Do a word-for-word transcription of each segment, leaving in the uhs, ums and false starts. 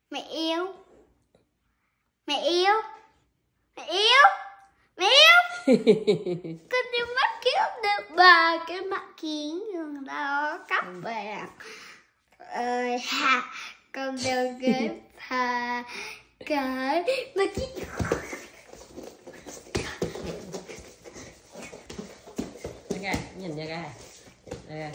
Mẹ yêu. Mẹ yêu. Mẹ yêu. Mẹ yêu. Con đi mắt kiếm được ba cái mắt kiến đường đó cắp vàng. Ơi ha, con đều ghép hà cái mà kiến. Cái nhìn ra cái này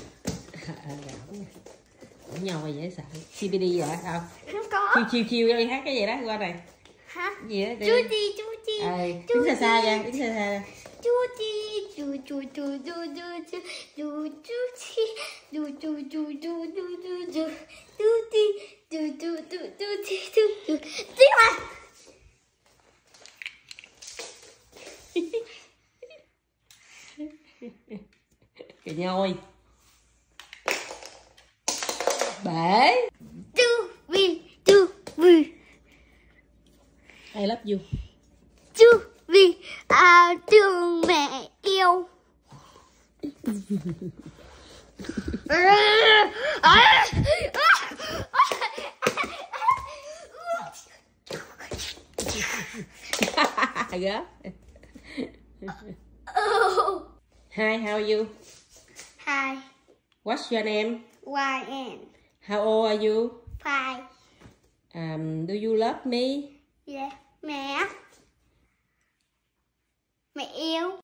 cũng nhau mà dễ sợ. xê pê đê vậy không? Không có. Chiêu chiêu chiêu đi hát cái gì đó qua này. Hả? Gì đó? Chú chi chú chi. À, đứng xa xa ra, đứng xa xa ra. Chú chi chú chú chú chú chú chú chú chú chi chú chú chú chú chú chú chú chú chi chú chú chú chú chi chú chú chi mà. Cái nhoi. Bể. Chú vi chú vi. I love you. Chú vi à thương mẹ yêu. Gớp. Hi, how are you? Hi, What's your name? Y N. How old are you? Five. Um, do you love me? Yeah. Mẹ. Mẹ yêu.